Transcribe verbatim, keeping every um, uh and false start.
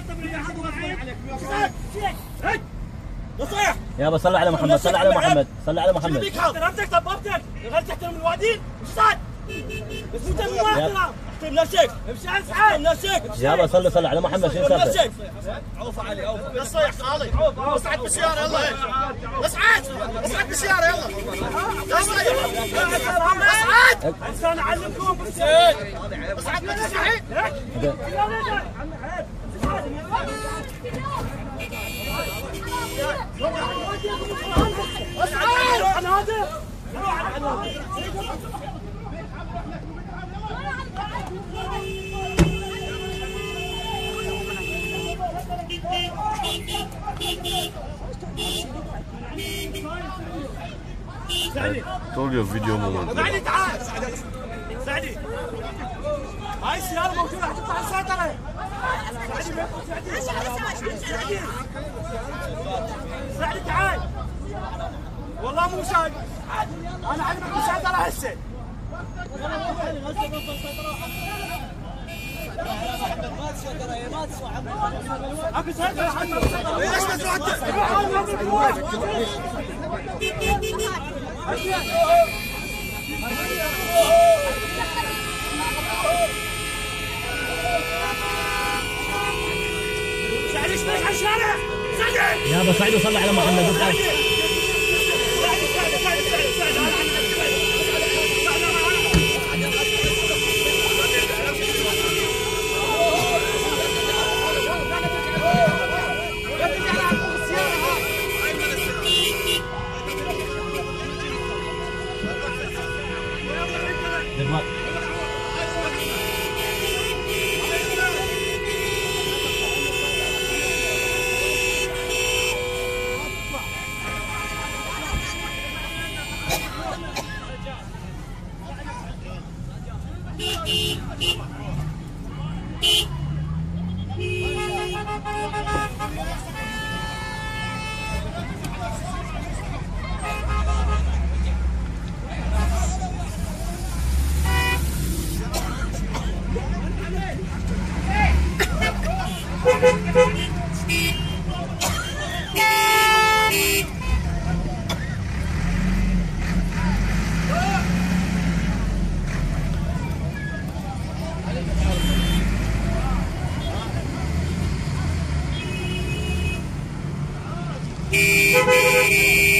نصيح يابا صل على محمد، صل على محمد، صل على محمد. احترمتك طببتك، غير تحترم الوادين، ايش صار؟ بس انت مو احترام، احترم نفسك، امشي اسعد، احترم نفسك. يابا صل صل على محمد، شو صار؟ عوف علي عوف. نصيح خالي، اصعد بالسيارة يلا. اصعد، اصعد بالسيارة يلا. نصيح. اصعد. انسان اعلمكم. اصعد ما تسمعين. اصعد عن هذا. طول فيديو مو سعدي تعال سعدي هاي السيارة موجودة حتطلع السيطرة. سعدي سعدي سعدي تعال والله مو شايف انا عندك مسيطرة هسه. ما تسيطر يا ما تسوى ابي سيطرة حتى ليش ما تروح سعدي ايش على الشارع سعدي يابا سعدي وصل على محمد. Thank you.